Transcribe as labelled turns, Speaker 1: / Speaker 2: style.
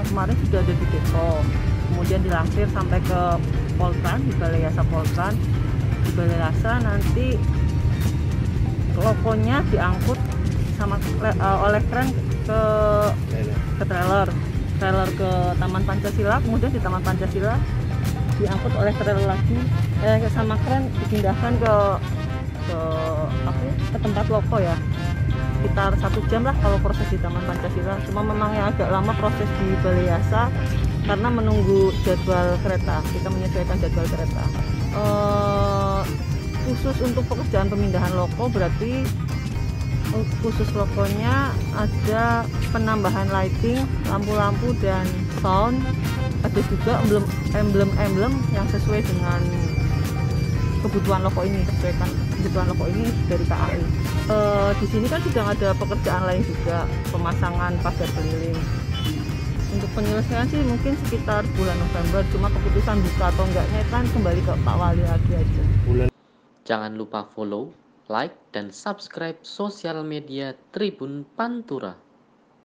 Speaker 1: kemarin sudah ada di Depok, kemudian dilansir sampai ke Poltran, di Balai Yasa Poltran. Di Balai Yasa nanti lokonya diangkut oleh kren ke trailer ke Taman Pancasila, kemudian di Taman Pancasila diangkut oleh trailer lagi sama kren dipindahkan ke tempat loko ya, sekitar 1 jam lah kalau proses di Taman Pancasila. Cuma memang yang agak lama proses di Balai Yasa karena menunggu jadwal kereta, kita menyesuaikan jadwal kereta. Khusus untuk pekerjaan pemindahan loko berarti khusus lokonya ada penambahan lighting, lampu-lampu dan sound, ada juga emblem-emblem yang sesuai dengan kebutuhan loko ini, sesuaikan kebutuhan loko ini dari KAI. Di sini kan sedang ada pekerjaan lain juga, pemasangan pagar keliling. Untuk penyelesaian sih mungkin sekitar bulan November, cuma keputusan buka atau enggaknya kan kembali ke Pak Wali lagi aja.
Speaker 2: Jangan lupa follow, like, dan subscribe sosial media Tribun Pantura.